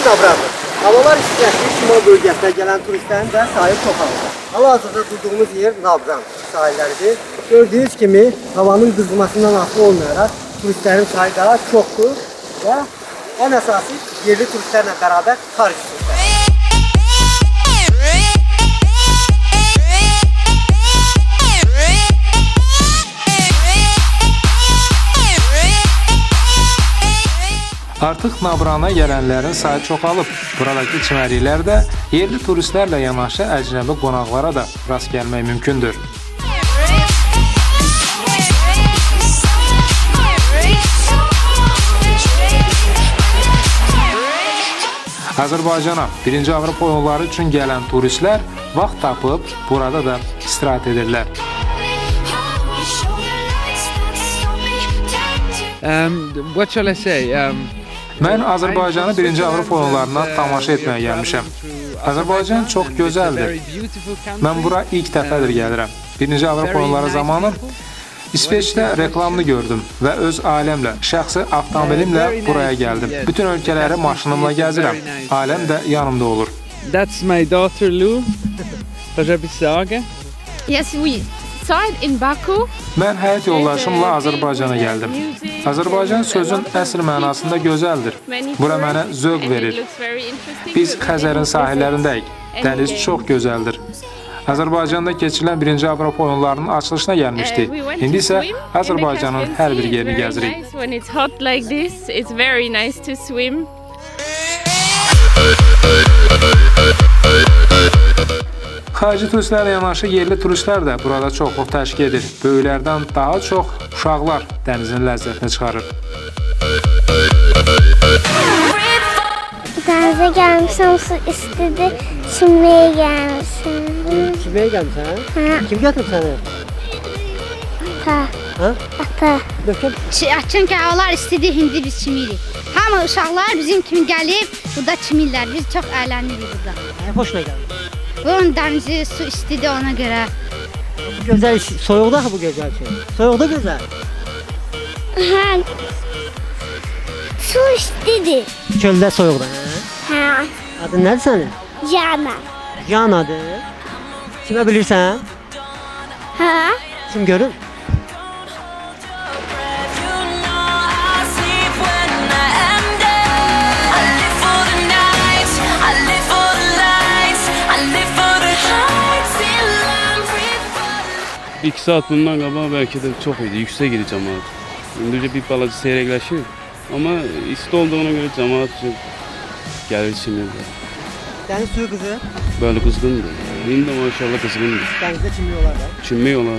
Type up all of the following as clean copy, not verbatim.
Navrandır. Havalar istəyəsi şimal bölgəsinə gələn turistlərin də sayı çoxalır. Hal-hazırda durduğumuz yer Navran sahilləridir. Gördüyünüz kimi havanın qızmasından asılı olmayaraq turistlərin sayı daha çoxdur və ən əsası yerli turistlərlə bərabər xarici turistlər. Artıq Navrana gələnlərin sayı çoxalıb. Buradakı çimərliklərdə yerli turistlərlə yanaşı əcnəbi qonaqlara da rast gəlmək mümkündür. Azərbaycana 1-ci Avropa oyunları üçün gələn turistlər vaxt tapıb burada da istirahət edirlər. What shall I say? Mən Azərbaycanı 1-ci Avropa oyunlarına tamaşa etməyə gəlmişəm. Azərbaycan çox gözəldir. Mən bura ilk dəfədir gəlirəm. 1-ci Avropa oyunları zamanı İsveçdə reklamını gördüm və öz ailəmlə, şəxsi avtomobilimlə buraya gəldim. Bütün ölkələri maşınımla gəzirəm. Ailəm də yanımda olur. That's my daughter Lou. Yes, we saw it in Baku. Mən həyat yoldaşımla Azərbaycana gəldim. Azərbaycan sözün əsl mənasında gözəldir. Bura mənə zövq verir. Biz Xəzərin sahillərindəyik. Dəniz çox gözəldir. Azərbaycanda keçirilən 1-ci Avropa oyunlarının açılışına gəlmişdik. İndi isə Azərbaycanın hər bir yerini gəzirik. Xarici turistlərlə yanaşı yerli turistlər də burada çoxluq təşkil edir. Böyüklərdən daha çox uşaqlar dənizin ləzzətini çıxarır. Dənizə gəlmişəm, su istidir, çimməyə gəlmişəm. Çimməyə gəlmişsən? Hə. Kim gətirib səni? Ata. Hə? Ata. Çünki havalar istidir, indi biz çimirik. Hamı uşaqlar bizim kimi gəlib, burada çimirlər. Biz çox əylənirik burada. Nə xoşuna gəlir? Bunun dənizi, su istidir ona görə. Bu gözəl, soyuqda bu gözəl şey. Soyuqda gözəl. Hə. Su istidir. Çöldə soyuqda, hə? Hə. Adın nədir sənin? Yana. Yanadır. Kimə bilirsən? Hə. Kim görür? İki saat bundan qabaq bəlkə də çox idi, yüksək idi cəmaat. İndi bir balaca seyrəkləşir, amma isti olduğuna görə cəmaat gəlir çimir. Dəniz suyu qızı? Bəli, qızğındır. İndi də maşallah qızğındır. Dənizdə çimmək olar da? Çimmək olar.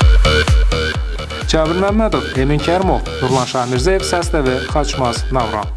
Cabir Məmmədov, Emin Kərimov, Nurlan Şamirzayev, Səsləvi, Xaçmaz, Navran.